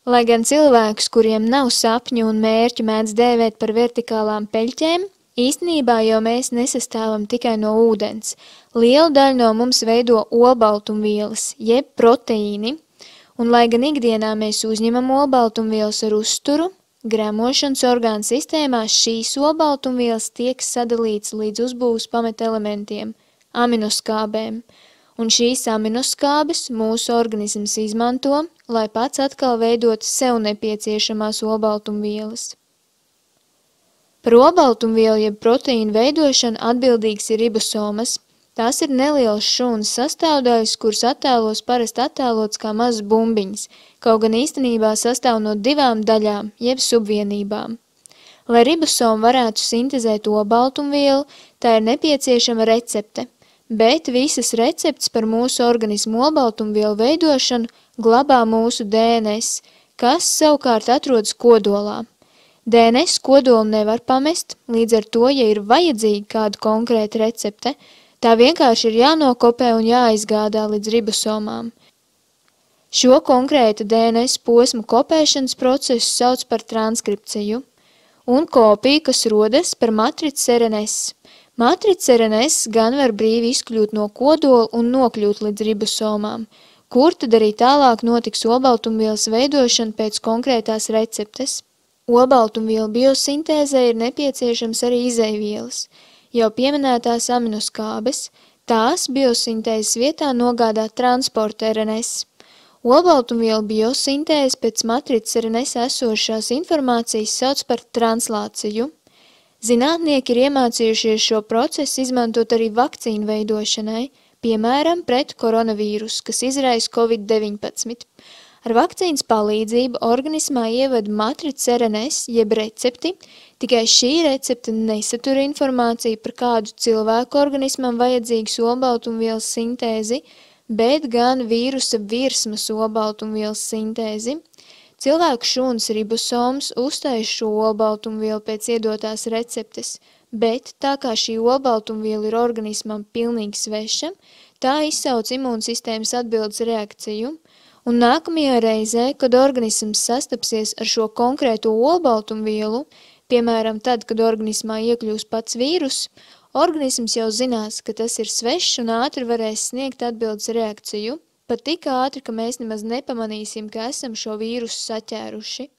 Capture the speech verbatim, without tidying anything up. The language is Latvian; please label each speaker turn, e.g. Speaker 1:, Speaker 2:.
Speaker 1: Lai gan cilvēkus, kuriem nav sapņu un mērķu, mēdz dēvēt par vertikālām peļķēm, īstenībā jau mēs nesastāvam tikai no ūdens. Lielu daļu no mums veido olbaltumvielas, jeb proteīni, un lai gan ikdienā mēs uzņemam olbaltumvielas ar uzturu, gremošanas orgānu sistēmā šīs olbaltumvielas tiek sadalīts līdz uzbūves pamatelementiem, aminoskābēm, un šīs aminoskābes mūsu organisms izmanto, lai pats atkal veidotu sev nepieciešamās olbaltumvielas. Par olbaltumvielu jeb proteīnu veidošanu atbildīgs ir ribosomas. Tās ir nelielas šūnas sastāvdaļas, kuras attēlos parasti attēlots kā mazas bumbiņas, kaut gan īstenībā sastāv no divām daļām, jeb subvienībām. Lai ribosoma varētu sintezēt olbaltumvielu, tā ir nepieciešama recepte, bet visas receptes par mūsu organismu olbaltumvielu veidošanu glabā mūsu D N S, kas savukārt atrodas kodolā. D N S kodolu nevar pamest, līdz ar to, ja ir vajadzīga kāda konkrēta recepte, tā vienkārši ir jānokopē un jāizgādā līdz ribosomām. Šo konkrētu D N S posmu kopēšanas procesu sauc par transkripciju, un kopiju, kas rodas par matrices R N S. Matrices R N S gan var brīvi izkļūt no kodola un nokļūt līdz ribosomām, kur tad arī tālāk notiks olbaltumvielas veidošana pēc konkrētās receptes. Olbaltumvielu biosintēzē ir nepieciešams arī izeivielas, jau pieminētās aminoskābes, tās biosintēzes vietā nogādā transporta R N S. Olbaltumvielu biosintēzi pēc matrices R N S esošās informācijas sauc par translāciju. Zinātnieki ir iemācījušies šo procesu izmantot arī vakcīnu veidošanai, piemēram, pret koronavīrusu, kas izraisa covid deviņpadsmit. Ar vakcīnas palīdzību organismā ievada matrices R N S jeb recepti, tikai šī recepte nesatura informāciju par kādu cilvēku organismam vajadzīgas olbaltumvielas sintēzi, bet gan vīrusa virsmas olbaltumvielas sintēzi. Cilvēku šūnas ribosomas uztais šo olbaltumvielu pēc iedotās receptes, bet tā kā šī olbaltumviela ir organismam pilnīgi sveša, tā izsauc imūnsistēmas atbildes reakciju, un nākamajā reizē, kad organisms sastapsies ar šo konkrēto olbaltumvielu, piemēram, tad, kad organismā iekļūs pats vīrus, organisms jau zinās, ka tas ir svešs un ātri varēs sniegt atbildes reakciju, pat tik ātri, ka mēs nemaz nepamanīsim, ka esam šo vīrusu saķēruši.